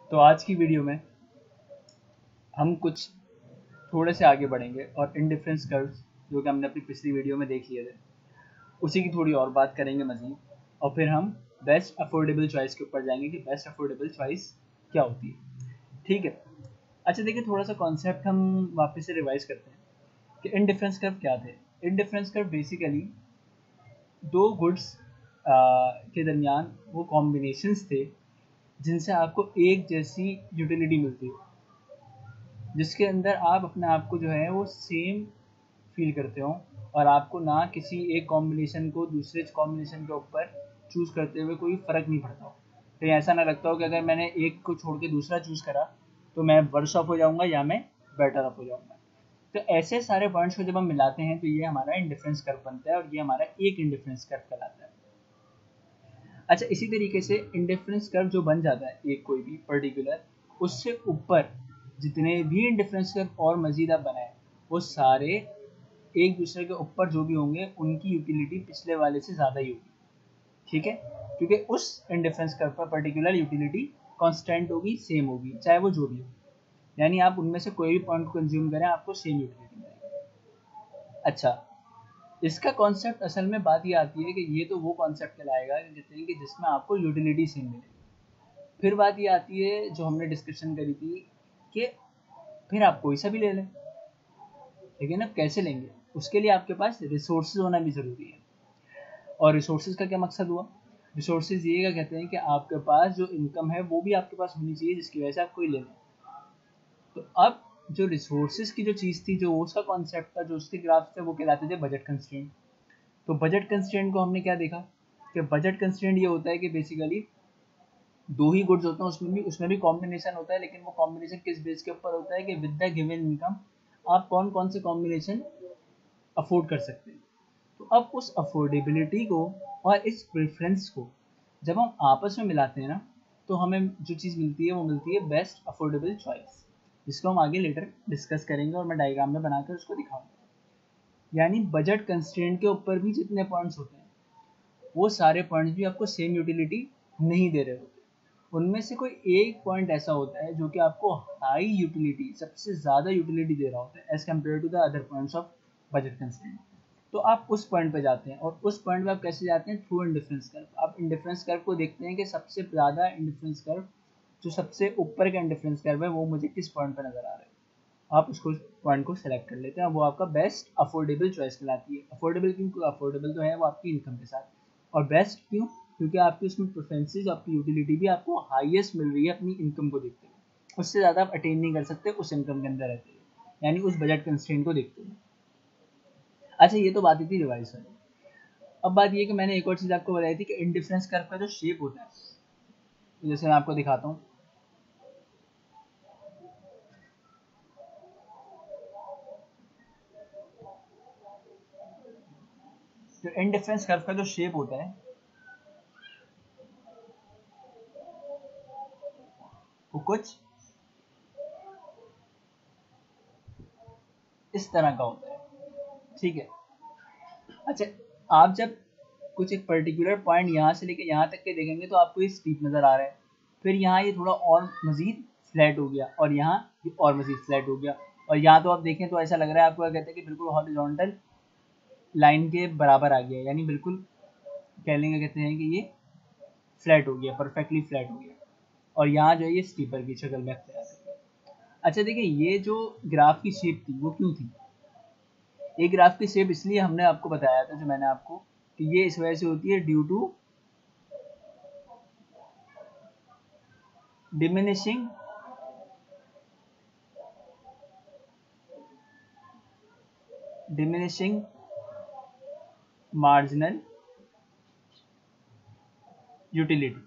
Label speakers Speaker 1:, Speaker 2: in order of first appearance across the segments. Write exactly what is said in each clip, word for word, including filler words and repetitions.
Speaker 1: तो आज की वीडियो में हम कुछ थोड़े से आगे बढ़ेंगे और इंडिफरेंस कर्व्स जो कि हमने अपनी पिछली वीडियो में देख लिए थे उसी की थोड़ी और बात करेंगे मज़ीद, और फिर हम बेस्ट अफोर्डेबल चॉइस के ऊपर जाएंगे कि बेस्ट अफोर्डेबल चॉइस क्या होती है। ठीक है, अच्छा देखिए, थोड़ा सा कॉन्सेप्ट हम वापस से रिवाइज करते हैं कि इंडिफरेंस कर्व क्या थे। इंडिफरेंस कर्व बेसिकली दो गुड्स के दरमियान वो कॉम्बिनेशंस थे जिनसे आपको एक जैसी यूटिलिटी मिलती है, जिसके अंदर आप अपने आप को जो है वो सेम फील करते हो और आपको ना किसी एक कॉम्बिनेशन को दूसरे कॉम्बिनेशन के ऊपर चूज़ करते हुए कोई फ़र्क नहीं पड़ता हो। तो ऐसा ना लगता हो कि अगर मैंने एक को छोड़ के दूसरा चूज़ करा तो मैं वर्स ऑफ हो जाऊंगा या मैं बेटर ऑफ हो जाऊंगा। तो ऐसे सारे पॉइंट्स को जब हम मिलाते हैं तो ये हमारा इंडिफरेंस कर्व बनता है और ये हमारा एक इंडिफरेंस कर्व कहलाता है। अच्छा, इसी तरीके से इंडिफरेंस कर्व जो बन जाता है एक कोई भी पर्टिकुलर, उससे ऊपर जितने भी इंडिफरेंस कर्व और मज़ीद आप बनाएं वो सारे एक दूसरे के ऊपर जो भी होंगे उनकी यूटिलिटी पिछले वाले से ज़्यादा ही होगी। ठीक है, क्योंकि उस इंडिफरेंस कर्व पर पर्टिकुलर यूटिलिटी कांस्टेंट होगी, सेम होगी, चाहे वो जो भी हो। यानी आप उनमें से कोई भी पॉइंट को कंज्यूम करें आपको सेम यूटिलिटी मिलेगी। अच्छा, इसका कॉन्सेप्ट असल में बात ये आती है कि ये तो वो कॉन्सेप्ट कहलाएगा जितने कि जिसमें आपको यूटिलिटी सेम मिलेगी। फिर बात ये आती है जो हमने डिस्कशन करी थी कि फिर आप कोई सा भी ले लें, लेकिन अब कैसे लेंगे, उसके लिए आपके पास रिसोर्सेज होना भी ज़रूरी है। और रिसोर्सेज का क्या मकसद हुआ? रिसोर्सेज ये क्या कहते हैं कि आपके पास जो इनकम है वो भी आपके पास होनी चाहिए जिसकी वजह से आप कोई ले लें। तो अब जो रिसोर्सेज की जो चीज़ थी, जो उसका कॉन्सेप्ट था, जो उसके ग्राफ थे, वो कहलाते थे बजट कंस्ट्रेंट। तो बजट कंस्ट्रेंट को हमने क्या देखा कि बजट कंस्ट्रेंट ये होता है कि बेसिकली दो ही गुड्स होते हैं, उसमें भी उसमें भी कॉम्बिनेशन होता है, लेकिन वो कॉम्बिनेशन किस बेस के ऊपर होता है कि विद द गिवन इनकम आप कौन कौन से कॉम्बिनेशन अफोर्ड कर सकते हैं। तो अब उस अफोर्डेबिलिटी को और इस प्रेफरेंस को जब हम आपस में मिलाते हैं ना, तो हमें जो चीज़ मिलती है वो मिलती है बेस्ट अफोर्डेबल चॉइस, जिसको हम आगे लेटर डिस्कस करेंगे और मैं डायग्राम में बनाकर उसको दिखाऊंगा। यानी बजट कंस्ट्रेंट के ऊपर भी जितने पॉइंट्स होते हैं वो सारे पॉइंट्स भी आपको सेम यूटिलिटी नहीं दे रहे होते। उनमें से कोई एक पॉइंट ऐसा होता है जो कि आपको हाई यूटिलिटी, सबसे ज़्यादा यूटिलिटी दे रहा होता है as compare to the other points of budget constraint. तो आप उस पॉइंट पे जाते हैं, और उस पॉइंट पे आप कैसे जाते हैं? Through indifference curve. आप इंडिफरेंस कर्व को देखते हैं कि सबसे ज़्यादा इंडिफरेंस कर्व, जो सबसे ऊपर का इंडिफरेंस कर्व है, वो मुझे किस पॉइंट पे नज़र आ रहा है। आप उसको पॉइंट को सेलेक्ट कर लेते हैं, वो आपका बेस्ट अफोर्डेबल चॉइस कहलाती है। अफोर्डेबल क्यों? अफोर्डेबल तो है वो आपकी इनकम के साथ, और बेस्ट क्यों? क्योंकि आपकी उसमें प्रेफरेंसेस, आपकी यूटिलिटी भी आपको हाईएस्ट मिल रही है अपनी इनकम को देखते हुए। उससे ज़्यादा आप अटेन नहीं कर सकते उस इनकम के अंदर रहते हुए, यानी उस बजट कंस्ट्रेंट को देखते हुए। अच्छा, ये तो बात ही थी डिवाइस वाली। अब बात ये कि मैंने एक और चीज़ आपको बताई थी कि इंडिफरेंस कर्व का जो शेप होता है, जैसे मैं आपको दिखाता हूँ। जो इंडिफरेंस कर्व का जो शेप होता है वो कुछ इस तरह का होता है। ठीक है, अच्छा, आप जब कुछ एक पर्टिकुलर पॉइंट यहाँ से लेके यहाँ तक के देखेंगे तो आपको ये स्टीप नज़र आ रहा है, फिर यहाँ ये थोड़ा और मज़ीद फ्लैट हो गया, और यहाँ ये और मज़ीद फ्लैट हो गया, और यहाँ तो आप देखें तो ऐसा लग रहा है आपको, क्या कहते हैं कि बिल्कुल हॉरिजॉन्टल लाइन के बराबर आ गया, यानी बिल्कुल कह लेंगे, कहते हैं कि ये फ्लैट हो गया, परफेक्टली फ्लैट हो गया, और यहाँ जो है ये स्टीपर की शक्ल में अख्तियार है। अच्छा देखिए, ये जो ग्राफ की शेप थी वो क्यों थी? ये ग्राफ की शेप इसलिए हमने आपको बताया था, जो मैंने आपको, कि ये इस वजह से होती है due to diminishing diminishing marginal utility.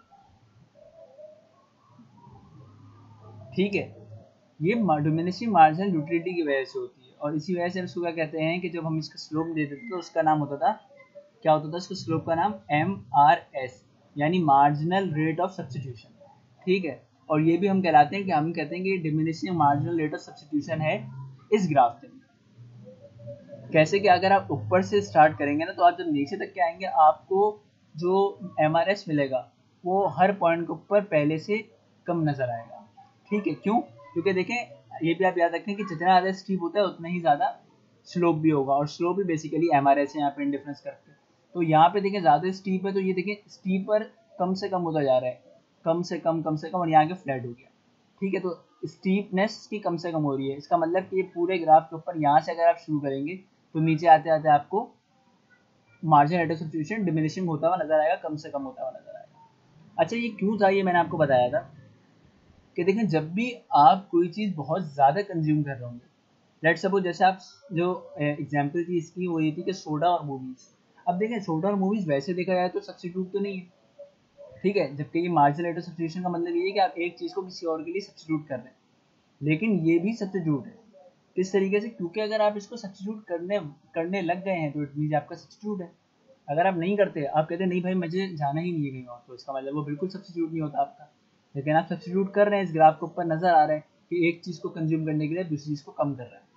Speaker 1: ठीक है, ये डिमिनिशिंग मार्जिनल यूटिलिटी की वजह से होती है, और इसी वजह से उसको क्या कहते हैं कि जब हम इसका स्लोप देते थे तो उसका नाम होता था, क्या होता था इसका स्लोप का नाम? एम आर एस, यानी मार्जिनल रेट ऑफ सब्स्टिट्यूशन। ठीक है, और ये भी हम कहलाते हैं कि हम कहते हैं कि diminishing marginal rate of substitution है इस ग्राफ के। कैसे कि अगर आप ऊपर से स्टार्ट करेंगे ना, तो आप जब नीचे तक के आएंगे आपको जो एम आर एस मिलेगा वो हर पॉइंट के ऊपर पहले से कम नजर आएगा। ठीक है, क्यों? क्योंकि देखें, ये भी आप याद रखें कि जितना ज़्यादा स्टीप होता है उतना ही ज़्यादा स्लोप भी होगा, और स्लोप भी बेसिकली एम आर एस है यहाँ पे इंडिफरेंस करके। तो यहाँ पे देखें ज़्यादा स्टीप है तो ये देखें स्टीप पर कम से कम होता जा रहा है, कम से कम कम से कम, और यहाँ के फ्लैट हो गया। ठीक है, तो स्टीपनेस की कम से कम हो रही है, इसका मतलब कि ये पूरे ग्राफ के ऊपर यहाँ से अगर आप शुरू करेंगे तो नीचे आते आते आपको marginal rate of substitution diminishing होता हुआ नजर आएगा, कम से कम होता हुआ नजर आएगा। अच्छा, ये क्यों था? ये मैंने आपको बताया था कि देखें, जब भी आप कोई चीज़ बहुत ज़्यादा कंज्यूम कर रहे होंगे, लेट्स सपोज जैसे आप जो एग्जांपल थी इसकी वो ये थी कि सोडा और मूवीज़। अब देखें, सोडा और मूवीज़ वैसे देखा जाए तो सब्स्टिट्यूट तो नहीं है, ठीक है, जबकि ये मार्जिनल रेट ऑफ सब्स्टिट्यूशन का मतलब ये है कि आप एक चीज़ को किसी और के लिए सब्स्टिट्यूट कर रहे हैं, लेकिन ये भी सब्स्टिट्यूट है। किस तरीके से? क्योंकि अगर आप इसको सब्स्टिट्यूट करने करने लग गए हैं तो इट मींस आपका सब्स्टिट्यूट है। अगर आप नहीं करते, आप कहते नहीं भाई मुझे जाना ही नहीं है कहीं और, तो इसका मतलब वो बिल्कुल सब्स्टिट्यूट नहीं होता आपका। लेकिन आप सब्स्टिट्यूट कर रहे हैं, इस ग्राफ के ऊपर नजर आ रहा है कि एक चीज़ को कंज्यूम करने के लिए दूसरी चीज़ को कम कर रहा है।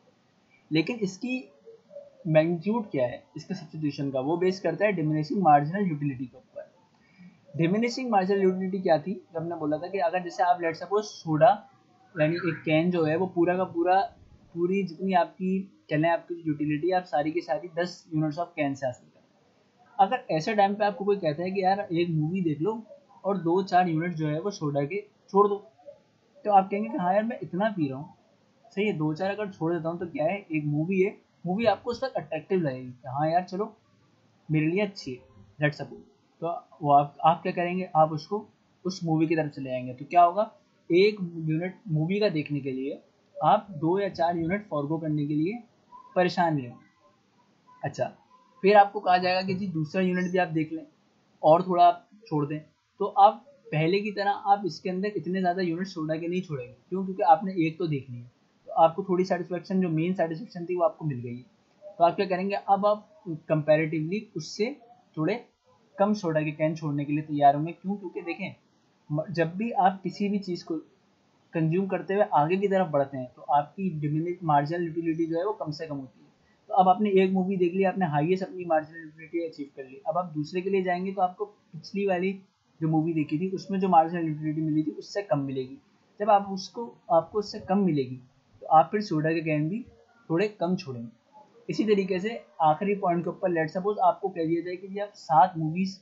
Speaker 1: लेकिन इसकी मैग्नीट्यूड क्या है इसके सब्स्टिट्यूशन का, वो बेस करता है डिमिनिशिंग मार्जिनल यूटिलिटी के ऊपर। डिमिनिशिंग मार्जिनल यूटिलिटी क्या थी? जब हमने बोला था कि अगर जैसे आप लेट सपोज सोडा यानी एक कैन जो है वो पूरा का पूरा पूरी जितनी आपकी चलें आपकी यूटिलिटी, आप सारी की सारी दस यूनिट्स ऑफ कैन से हासिल करें। अगर ऐसे टाइम पे आपको कोई कहता है कि यार एक मूवी देख लो और दो चार यूनिट जो है वो सोडा के छोड़ दो, तो आप कहेंगे कि हाँ यार मैं इतना पी रहा हूँ, सही है, दो चार अगर छोड़ देता हूँ तो क्या है, एक मूवी है, मूवी आपको उस वक्त अट्रैक्टिव लगेगी कि हाँ यार चलो मेरे लिए अच्छी है, लेट्स सपोज। तो वो आप आप क्या करेंगे, आप उसको उस मूवी की तरफ चले जाएंगे। तो क्या होगा, एक यूनिट मूवी का देखने के लिए आप दो या चार यूनिट फॉरगो करने के लिए परेशान नहीं होंगे। अच्छा, फिर आपको कहा जाएगा कि जी दूसरा यूनिट भी आप देख लें और थोड़ा आप छोड़ दें, तो आप पहले की तरह आप इसके अंदर इतने ज़्यादा यूनिट सोडा के नहीं छोड़ेंगे। क्यों? क्योंकि आपने एक तो देख लिया, तो आपको थोड़ी सेटिस्फेक्शन, जो मेन सेटिस्फेक्शन थी वो आपको मिल गई है। तो आप क्या करेंगे, अब आप कंपैरेटिवली उससे थोड़े कम सोडा के कैन छोड़ने के लिए तैयार होंगे। क्यों? क्योंकि देखें, जब भी आप किसी भी चीज़ को कंज्यूम करते हुए आगे की तरफ बढ़ते हैं तो आपकी डिमिनिश मार्जिनल यूटिलिटी जो है वो कम से कम होती है। तो अब आपने एक मूवी देख ली, आपने हाईएस्ट अपनी मार्जिनल यूटिलिटी अचीव कर ली, अब आप दूसरे के लिए जाएंगे तो आपको पिछली वाली जो मूवी देखी थी उसमें जो मार्जिनल यूटिलिटी मिली थी उससे कम मिलेगी। जब आप उसको आपको उससे कम मिलेगी तो आप फिर सोडा के कैन भी थोड़े कम छोड़ेंगे। इसी तरीके से आखिरी पॉइंट के ऊपर लेट सपोज आपको कह दिया जाए कि जी आप सात मूवीज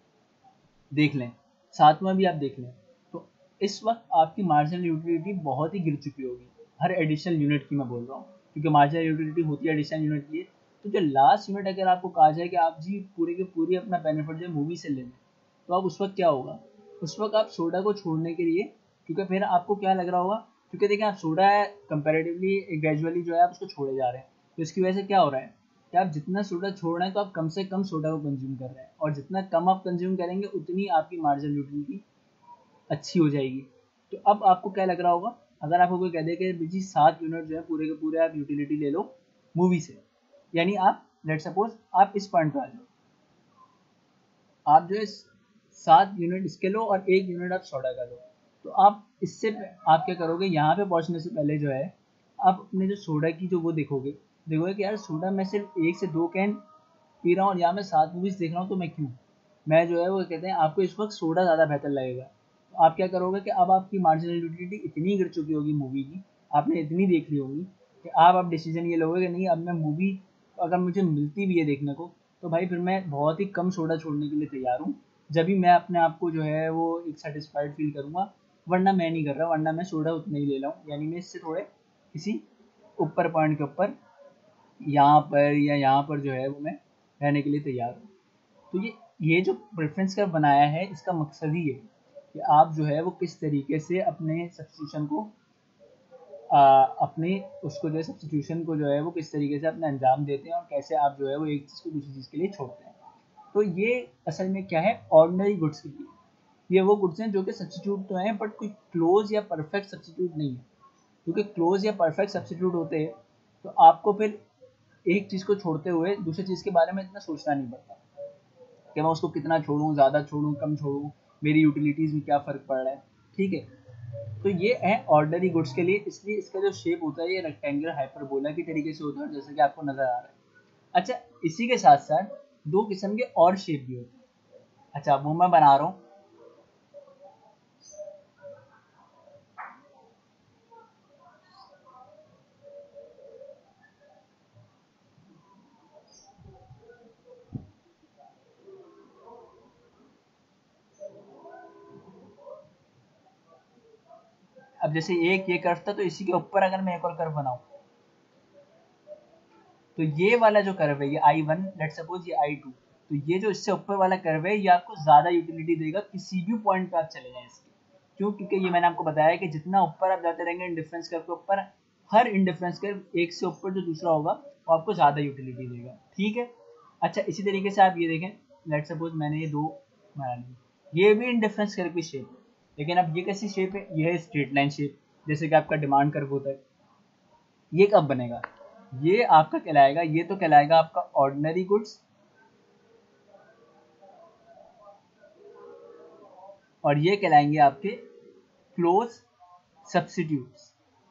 Speaker 1: देख लें, सातवां भी आप देख लें, तो इस वक्त आपकी मार्जिनल यूटिलिटी बहुत ही गिर चुकी होगी, हर एडिशनल यूनिट की मैं बोल रहा हूँ, क्योंकि मार्जिनल यूटिलिटी होती है एडिशनल यूनिट की। तो जो लास्ट यूनिट अगर आपको कहा जाए कि आप जी पूरे के पूरी अपना बेनिफिट जो मूवी से ले लें, तो अब उस वक्त क्या होगा, उस वक्त आप सोडा को छोड़ने के लिए, क्योंकि फिर आपको क्या लग रहा होगा, क्योंकि देखिए आप सोडा है कंपेरेटिवली ग्रेजुअली जो है आप उसको छोड़े जा रहे हैं, तो इसकी वजह से क्या हो रहा है कि आप जितना सोडा छोड़ रहे हैं तो आप कम से कम सोडा को कंज्यूम कर रहे हैं, और जितना कम आप कंज्यूम करेंगे उतनी आपकी मार्जिनल यूटिलिटी अच्छी हो जाएगी। तो अब आपको क्या लग रहा होगा, अगर आपको कोई कह दे कि जी सात यूनिट जो है पूरे के पूरे आप यूटिलिटी ले लो मूवी से, यानी आप लेट सपोज आप इस पॉइंट पर आ जाओ, आप जो है सात यूनिट इसके लो और एक यूनिट आप सोडा का लो, तो आप इससे आप क्या करोगे, यहाँ पे पहुँचने से पहले जो है आप अपने जो सोडा की जो वो देखोगे देखोगे कि यार सोडा मैं सिर्फ एक से दो कैन पी रहा हूँ और यहाँ मैं सात मूवीज देख रहा हूँ, तो मैं क्यों, मैं जो है वो कहते हैं आपको इस वक्त सोडा ज़्यादा बेहतर लगेगा। तो आप क्या करोगे कि अब आपकी मार्जिनल यूटिलिटी इतनी गिर चुकी होगी मूवी की, आपने इतनी देख ली होगी कि आप अब डिसीजन ये लोगे कि नहीं, अब मैं मूवी अगर मुझे मिलती भी है देखने को तो भाई फिर मैं बहुत ही कम सोडा छोड़ने के लिए तैयार हूँ, जब भी मैं अपने आप को जो है वो एक सेटिस्फाइड फील करूँगा, वरना मैं नहीं कर रहा, वरना मैं सोडा उतना ही ले रहा हूँ, यानी मैं इससे थोड़े किसी ऊपर पॉइंट के ऊपर यहाँ पर या यहाँ पर जो है वो मैं रहने के लिए तैयार हूँ। तो ये ये जो प्रेफरेंस कर्व बनाया है इसका मकसद ही है कि आप जो है वो किस तरीके से अपने सब्स्टिट्यूशन को आ, अपने उसको जो है सब्स्टिट्यूशन को जो है वो किस तरीके से अपना अंजाम देते हैं और कैसे आप जो है वो एक चीज़ को दूसरी चीज़ के लिए छोड़ते हैं। तो ये असल में क्या है, ऑर्डिनरी गुड्स के लिए ये वो गुड्स हैं जो कि सब्स्टिट्यूट तो हैं बट कोई क्लोज या परफेक्ट सब्स्टिट्यूट नहीं है, क्योंकि क्लोज या परफेक्ट सब्स्टिट्यूट होते हैं तो आपको फिर एक चीज़ को छोड़ते हुए दूसरी चीज़ के बारे में इतना सोचना नहीं पड़ता कि मैं उसको कितना छोड़ूं, ज़्यादा छोड़ूं, कम छोड़ूं, मेरी यूटिलिटीज़ में क्या फ़र्क पड़ रहा है। ठीक है, तो ये है ऑर्डिनरी गुड्स के लिए, इसलिए इसका जो शेप होता है ये रेक्टेंगुलर हाइपरबोला की तरीके से होता है जैसे कि आपको नज़र आ रहा है। अच्छा, इसी के साथ साथ दो किस्म के और शेप भी होते हैं। अच्छा, वो मैं बना रहा हूँ, अब जैसे एक ये कर्व था, तो इसी के ऊपर अगर मैं एक और कर्व बनाऊं, तो ये वाला जो कर्व है ये आई वन, लेट सपोज ये आई टू, तो ये जो इससे ऊपर वाला कर्व है ये आपको ज्यादा यूटिलिटी देगा किसी भी पॉइंट पे आप चले जाएं इसके। क्यों? क्योंकि ये मैंने आपको बताया कि जितना ऊपर आप जाते रहेंगे इंडिफरेंस कर्व के ऊपर, हर इंडिफरेंस कर्व एक से ऊपर जो दूसरा होगा वो आपको ज्यादा यूटिलिटी देगा। ठीक है। अच्छा, इसी तरीके से आप ये देखें, लेट सपोज मैंने ये दो बना ली, ये भी इंडिफरेंस कर्व की शेप है, लेकिन अब ये कैसी शेप है? ये है स्ट्रेट लाइन शेप, जैसे कि आपका डिमांड कर्व होता है। ये कब बनेगा? ये आपका कहलाएगा, ये तो कहलाएगा आपका ऑर्डिनरी गुड्स, और ये कहलाएंगे आपके क्लोज सब्स्टिट्यूट्स।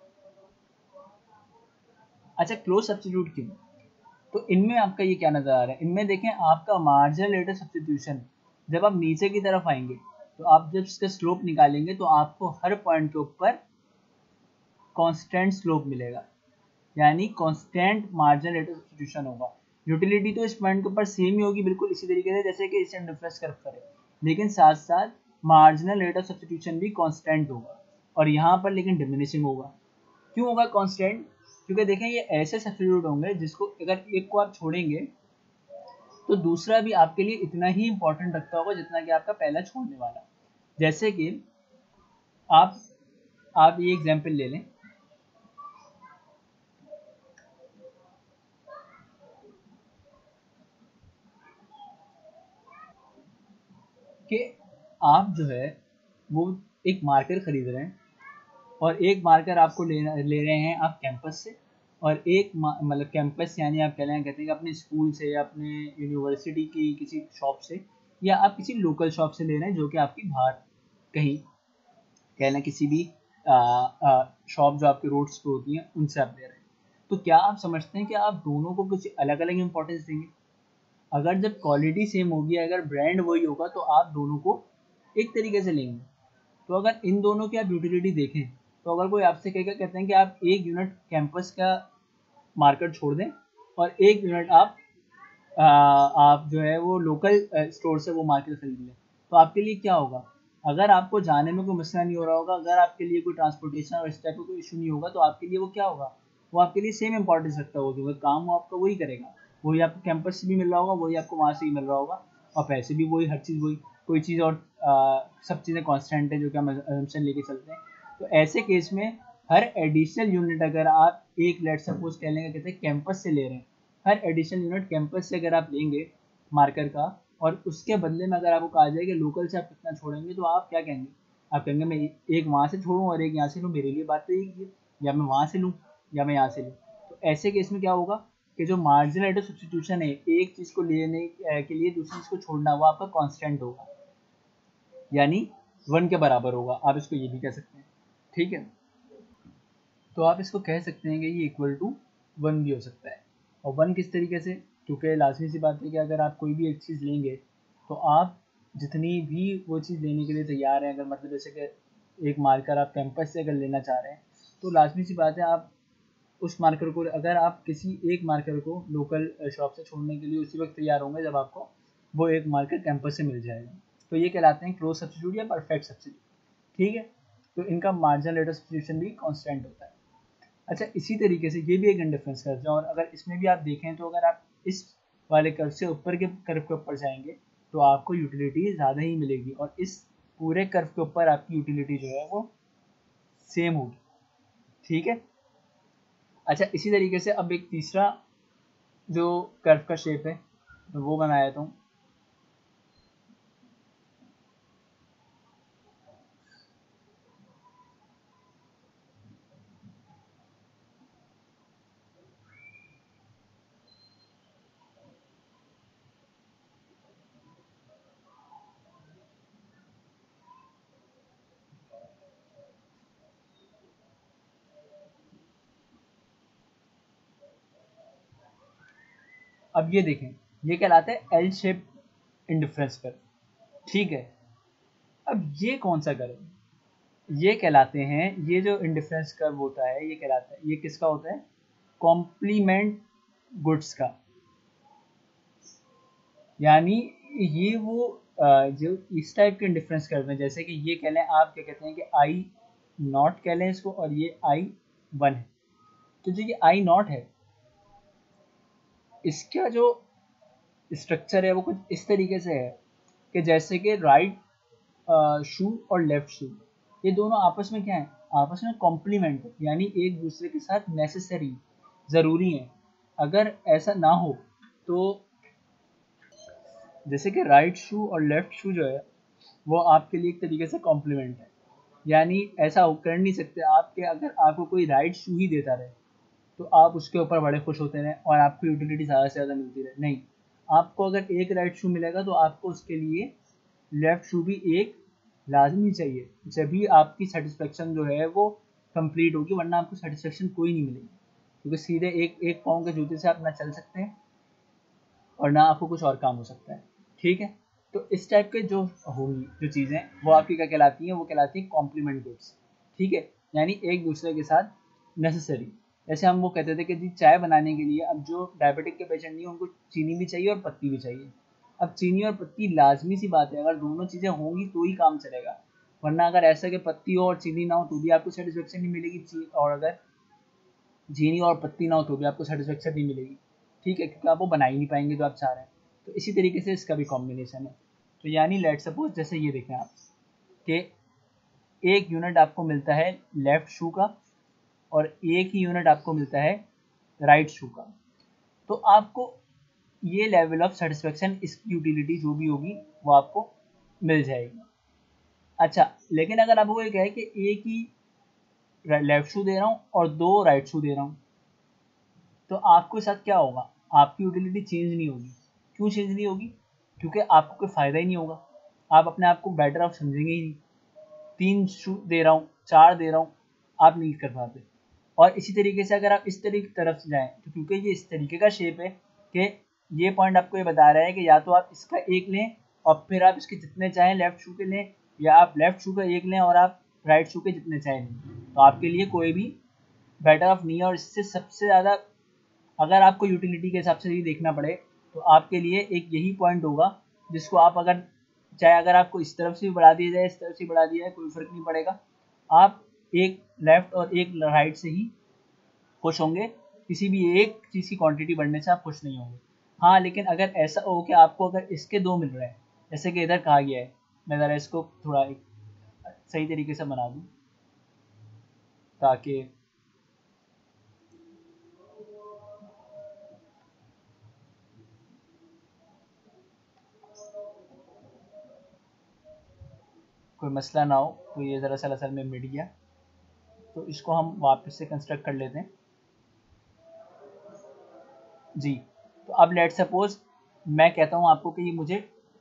Speaker 1: अच्छा, क्लोज सब्स्टिट्यूट क्यों? तो इनमें आपका ये क्या नजर आ रहा है, इनमें देखें आपका मार्जिनल रेट ऑफ सब्स्टिट्यूशन, जब आप नीचे की तरफ आएंगे तो आप जब इसका स्लोप निकालेंगे तो आपको हर पॉइंट के ऊपर कांस्टेंट स्लोप मिलेगा, यानी constant marginal rate of substitution होगा। यूटिलिटी तो इस पॉइंट के ऊपर सेम ही होगी बिल्कुल इसी तरीके से जैसे कि इसे इंडिफरेंस कर्व करे, लेकिन साथ साथ मार्जिनल रेट ऑफ सब्स्टिट्यूशन भी कांस्टेंट होगा, और यहाँ पर लेकिन डिमिनिशिंग होगा। क्यों होगा कांस्टेंट? क्योंकि देखें ये ऐसे सब्स्टिट्यूट होंगे जिसको अगर एक को आप छोड़ेंगे तो दूसरा भी आपके लिए इतना ही इंपॉर्टेंट रखता होगा जितना कि आपका पहला छोड़ने वाला। जैसे कि आप आप ये एग्जांपल ले लें कि आप जो है वो एक मार्कर खरीद रहे हैं, और एक मार्कर आपको ले ले रहे हैं आप कैंपस से, और एक मतलब कैंपस यानी आप कह रहे हैं कहते हैं कि अपने स्कूल से या अपने यूनिवर्सिटी की किसी शॉप से, या आप किसी लोकल शॉप से ले रहे हैं जो कि आपकी बाहर कहीं कह लें किसी भी शॉप जो आपके रोड्स पे होती हैं उनसे आप ले रहे हैं। तो क्या आप समझते हैं कि आप दोनों को कुछ अलग अलग इंपॉर्टेंस देंगे? अगर जब क्वालिटी सेम होगी, अगर ब्रांड वही होगा, तो आप दोनों को एक तरीके से लेंगे। तो अगर इन दोनों की आप यूटिलिटी देखें, तो अगर कोई आपसे कहेगा, कहते हैं कि आप एक यूनिट कैंपस का मार्केट छोड़ दें और एक यूनिट आप आ, आप जो है वो लोकल स्टोर से वो मार्केट खरीद लें, तो आपके लिए क्या होगा? अगर आपको जाने में कोई मसला नहीं हो रहा होगा, अगर आपके लिए कोई ट्रांसपोर्टेशन और इस टाइप का कोई इशू नहीं होगा, तो आपके लिए वो क्या होगा? वो आपके लिए सेम इंपॉर्टेंस रखता होगा, क्योंकि काम वो आपका वही करेगा, वही आपको कैंपस से भी मिल रहा होगा, वही आपको वहाँ से भी मिल रहा होगा, और पैसे भी वही, हर चीज़ वही, कोई चीज़ और आ, सब चीज़ें कांस्टेंट है जो कि हम असम्पशन लेके चलते हैं। तो ऐसे केस में हर एडिशनल यूनिट अगर आप एक लेट सपोज कह लेंगे कहते हैं कैंपस से ले रहे हैं, हर एडिशनल यूनिट कैंपस से अगर आप लेंगे मार्कर का, और उसके बदले में अगर आपको कहा जाए कि लोकल से आप कितना छोड़ेंगे, तो आप क्या कहेंगे? आप कहेंगे मैं एक वहाँ से छोड़ूं और एक यहाँ से लूँ, मेरे लिए बात तो एक ही है, या मैं वहाँ से लूँ या मैं यहाँ से लूँ। तो ऐसे केस में क्या होगा कि जो मार्जिनल रेट ऑफ सब्स्टिट्यूशन है एक चीज़ को लेने के लिए दूसरी चीज़ को छोड़ना, वो आपका कांस्टेंट होगा, यानी वन के बराबर होगा। आप इसको ये भी कह सकते हैं। ठीक है, तो आप इसको कह सकते हैं कि ये इक्वल टू वन भी हो सकता है। और वन किस तरीके से? क्योंकि लाजमी सी बात है कि अगर आप कोई भी एक चीज़ लेंगे तो आप जितनी भी वो चीज़ लेने के लिए तैयार हैं, अगर मतलब जैसे कि एक मार्कर आप कैंपस से अगर लेना चाह रहे हैं, तो लाजमी सी बात है आप उस मार्कर को, अगर आप किसी एक मार्कर को लोकल शॉप से छोड़ने के लिए उसी वक्त तैयार होंगे जब आपको वो एक मार्कर कैंपस से मिल जाएगा। तो ये कहलाते हैं क्लोज सब्स्टिट्यूट या परफेक्ट सब्स्टिट्यूट। ठीक है, तो इनका मार्जिनल रेट ऑफ सब्स्टिट्यूशन भी कांस्टेंट होता है। अच्छा, इसी तरीके से ये भी एक इंडिफरेंस कर्व है, और अगर इसमें भी आप देखें तो अगर आप इस वाले कर्व से ऊपर के कर्व के ऊपर जाएंगे तो आपको यूटिलिटी ज़्यादा ही मिलेगी, और इस पूरे कर्व के ऊपर आपकी यूटिलिटी जो है वो सेम होगी। ठीक है। अच्छा, इसी तरीके से अब एक तीसरा जो कर्व का शेप है वो मैं आया हूँ। अब ये देखें, ये कहलाता है एल शेप इंडिफरेंस कर्व। ठीक है, अब ये कौन सा कर्व? ये कहलाते हैं, ये जो इंडिफरेंस कर्व होता है ये कहलाता है, ये किसका होता है? कॉम्प्लीमेंट गुड्स का। यानी ये वो जो इस टाइप के इंडिफरेंस कर्व हैं, जैसे कि ये कह लें आप क्या कहते हैं कि आई नॉट कह लें इसको, और ये आई वन है। तो जो ये आई नॉट है, इसका जो स्ट्रक्चर है वो कुछ इस तरीके से है कि जैसे कि राइट शू और लेफ्ट शू, ये दोनों आपस में क्या है, आपस में कॉम्प्लीमेंट है, यानी एक दूसरे के साथ नेसेसरी, ज़रूरी है। अगर ऐसा ना हो तो जैसे कि राइट शू और लेफ्ट शू जो है वो आपके लिए एक तरीके से कॉम्प्लीमेंट है, यानी ऐसा कर नहीं सकते आपके, अगर आपको कोई राइट शू ही देता रहे तो आप उसके ऊपर बड़े खुश होते रहें और आपको यूटिलिटी ज़्यादा से ज़्यादा मिलती रहे। नहीं, आपको अगर एक राइट शू मिलेगा तो आपको उसके लिए लेफ्ट शू भी एक लाजमी चाहिए, जब भी आपकी सेटिस्फेक्शन जो है वो कंप्लीट होगी, वरना आपको सेटिस्फेक्शन कोई नहीं मिलेगी, क्योंकि सीधे एक एक पाँव के जूते से आप ना चल सकते हैं और ना आपको कुछ और काम हो सकता है। ठीक है, तो इस टाइप के जो होंगी जो चीज़ें वो आपकी क्या कहलाती हैं, वो कहलाती हैं कॉम्प्लीमेंट गुड्स। ठीक है, यानी एक दूसरे के साथ नेसेसरी। जैसे हम वो कहते थे कि जी चाय बनाने के लिए, अब जो डायबिटिक के पेशेंट नहीं, उनको चीनी भी चाहिए और पत्ती भी चाहिए। अब चीनी और पत्ती लाजमी सी बात है, अगर दोनों चीज़ें होंगी तो ही काम चलेगा, वरना अगर ऐसा कि पत्ती हो और चीनी ना हो तो भी आपको सेटिस्फेक्शन नहीं मिलेगी, और अगर चीनी और पत्ती ना हो तो भी आपको सेटिस्फेक्शन नहीं मिलेगी। ठीक है, क्योंकि आप वो बना ही नहीं पाएंगे जो आप चाह रहे हैं। तो इसी तरीके से इसका भी कॉम्बिनेशन है। तो यानी लेट सपोज जैसे ये देखें आप कि एक यूनिट आपको मिलता है लेफ्ट शू का और एक ही यूनिट आपको मिलता है राइट शू का, तो आपको ये लेवल ऑफ सेटिस्फेक्शन, इसकी यूटिलिटी जो भी होगी वो आपको मिल जाएगी। अच्छा, लेकिन अगर आपको ये कहे कि एक ही लेफ्ट शू दे रहा हूँ और दो राइट शू दे रहा हूँ, तो आपके साथ क्या होगा, आपकी यूटिलिटी चेंज नहीं होगी। क्यों चेंज नहीं होगी? क्योंकि आपको कोई फ़ायदा ही नहीं होगा, आप अपने आप को बेटर ऑफ समझेंगे ही नहीं। तीन शू दे रहा हूँ, चार दे रहा हूँ, आप नहीं कर पाते। और इसी तरीके से अगर आप इस तरीके की तरफ से जाएँ, तो क्योंकि ये इस तरीके का शेप है कि ये पॉइंट आपको ये बता रहा है कि या तो आप इसका एक लें और फिर आप इसके जितने चाहें लेफ्ट शू के लें, या आप लेफ्ट शू का एक लें और आप राइट शू के जितने चाहें लें, तो आपके लिए कोई भी बेटर ऑफ नहीं है। और इससे सबसे ज़्यादा अगर आपको यूटिलिटी के हिसाब से ही देखना पड़े तो आपके लिए एक यही पॉइंट होगा जिसको आप, अगर चाहे अगर आपको इस तरफ से भी बढ़ा दिया जाए, इस तरफ से बढ़ा दिया जाए, कोई फ़र्क नहीं पड़ेगा, आप एक लेफ़्ट और एक राइट से ही खुश होंगे। किसी भी एक चीज़ की क्वांटिटी बढ़ने से आप खुश नहीं होंगे। हाँ, लेकिन अगर ऐसा हो कि आपको अगर इसके दो मिल रहे हैं, जैसे कि इधर कहा गया है, मैं ज़रा इसको थोड़ा एक सही तरीके से बना दूँ ताकि कोई मसला ना हो। तो ये दरअसल असल में मिट गया, तो इसको हम वापस से कंस्ट्रक्ट कर लेते हैं जी। तो अब लेट सपोज मैं कहता हूँ आपको कि ये मुझे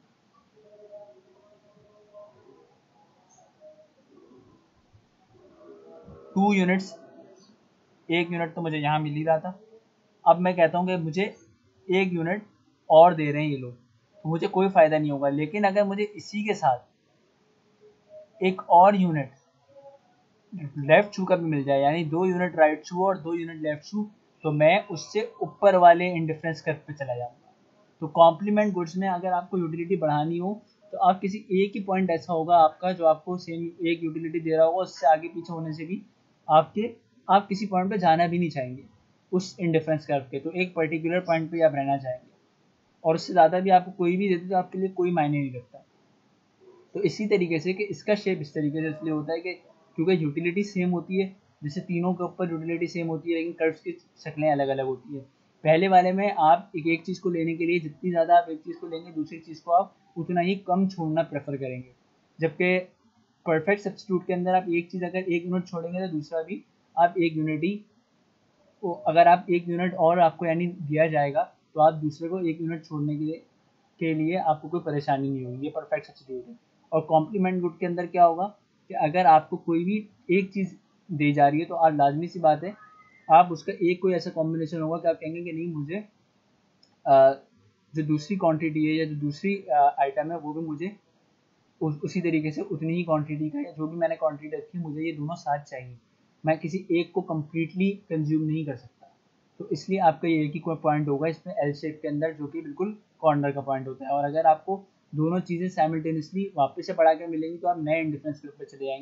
Speaker 1: टू यूनिट्स, एक यूनिट तो मुझे यहाँ मिल ही रहा था, अब मैं कहता हूँ कि मुझे एक यूनिट और दे रहे हैं ये लोग, तो मुझे कोई फ़ायदा नहीं होगा। लेकिन अगर मुझे इसी के साथ एक और यूनिट लेफ्ट शू का भी मिल जाए, यानी दो यूनिट राइट शू और दो यूनिट लेफ्ट शू, तो मैं उससे ऊपर वाले इंडिफरेंस कर्व पे चला जाऊँगा। तो कॉम्प्लीमेंट गुड्स में अगर आपको यूटिलिटी बढ़ानी हो तो आप किसी एक ही पॉइंट ऐसा होगा आपका जो आपको सेम एक यूटिलिटी दे रहा होगा, उससे आगे पीछे होने से भी आपके आप किसी पॉइंट पे जाना भी नहीं चाहेंगे उस इंडिफरेंस कर्व के, तो एक पर्टिकुलर पॉइंट पे आप रहना चाहेंगे, और उससे ज़्यादा भी आपको कोई भी देते तो आपके लिए कोई मायने नहीं रखता। तो इसी तरीके से कि इसका शेप इस तरीके से इसलिए होता है कि क्योंकि यूटिलिटी सेम होती है, जैसे तीनों के ऊपर यूटिलिटी सेम होती है, लेकिन कर्व्स की शक्लें अलग अलग होती है। पहले वाले में आप एक एक चीज़ को लेने के लिए जितनी ज़्यादा आप एक चीज़ को लेंगे, दूसरी चीज़ को आप उतना ही कम छोड़ना प्रेफर करेंगे, जबकि परफेक्ट सब्स्टिट्यूट के अंदर आप एक चीज़ अगर एक यूनिट छोड़ेंगे तो दूसरा भी आप एक यूनिट ही, अगर आप एक यूनिट और आपको यानी दिया जाएगा तो आप दूसरे को एक यूनिट छोड़ने के लिए के लिए आपको कोई परेशानी नहीं होगी। ये परफेक्ट सब्स्टिट्यूट है। और कॉम्प्लीमेंट गुड के अंदर क्या होगा कि अगर आपको कोई भी एक चीज़ दी जा रही है तो आप लाजमी सी बात है आप उसका एक कोई ऐसा कॉम्बिनेशन होगा कि आप कहेंगे कि नहीं, मुझे आ, जो दूसरी क्वांटिटी है या जो दूसरी आइटम है वो भी मुझे उस, उसी तरीके से उतनी ही क्वांटिटी का, या जो भी मैंने क्वांटिटी रखी है मुझे ये दोनों साथ चाहिए, मैं किसी एक को कम्प्लीटली कंज्यूम नहीं कर सकता। तो इसलिए आपका ये एक ही कोई पॉइंट होगा इसमें एल शेप के अंदर, जो कि बिल्कुल कॉर्नर का पॉइंट होता है। और अगर आपको दोनों चीज़ें साइमल्टेनियसली वापस से बढ़ा कर मिलेंगी तो आप नए इंडिफरेंस ग्रुप पे चले जाएंगे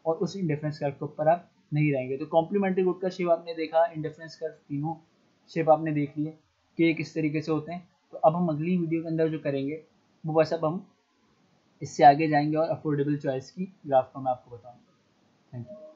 Speaker 1: और उस इंडिफरेंस कर्व के ऊपर आप नहीं रहेंगे। तो कॉम्प्लीमेंट्री गुड का शेप आपने देखा, इंडिफरेंस कर्व, तीनों शेप आपने देख लिए कि ये किस तरीके से होते हैं। तो अब हम अगली वीडियो के अंदर जो करेंगे वो बस अब हम इससे आगे जाएंगे और अफोर्डेबल चॉइस की ग्राफ को मैं आपको बताऊंगा। Thank you.